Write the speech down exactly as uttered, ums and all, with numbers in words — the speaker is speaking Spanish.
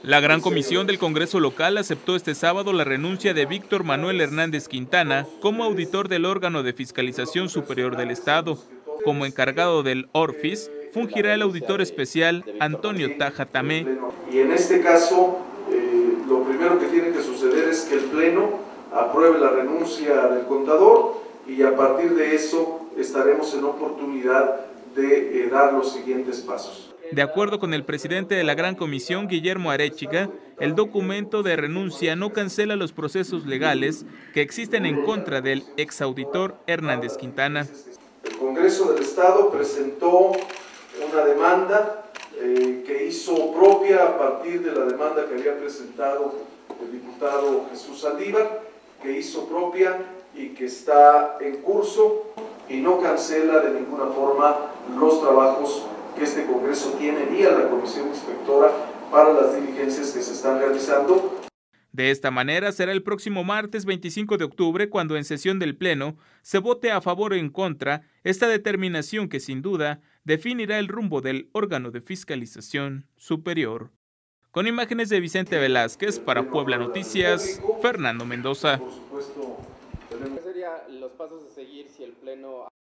La Gran Comisión del Congreso local aceptó este sábado la renuncia de Víctor Manuel Hernández Quintana como auditor del órgano de fiscalización superior del Estado. Como encargado del ORFIS, fungirá el auditor especial Antonio Taja Tamé. Y en este caso, eh, lo primero que tiene que suceder es que el Pleno apruebe la renuncia del contador y a partir de eso estaremos en oportunidad de eh, dar los siguientes pasos. De acuerdo con el presidente de la Gran Comisión, Guillermo Arechiga, el documento de renuncia no cancela los procesos legales que existen en contra del exauditor Hernández Quintana. El Congreso del Estado presentó una demanda eh, que hizo propia a partir de la demanda que había presentado el diputado Jesús Saldívar, que hizo propia y que está en curso y no cancela de ninguna forma los trabajos que este Congreso tiene ni a la Comisión Inspectora para las diligencias que se están realizando. De esta manera será el próximo martes veinticinco de octubre cuando en sesión del Pleno se vote a favor o en contra esta determinación que sin duda definirá el rumbo del órgano de fiscalización superior. Con imágenes de Vicente Velázquez para Puebla Noticias, Fernando Mendoza. ¿Cuáles serían los pasos a seguir si el Pleno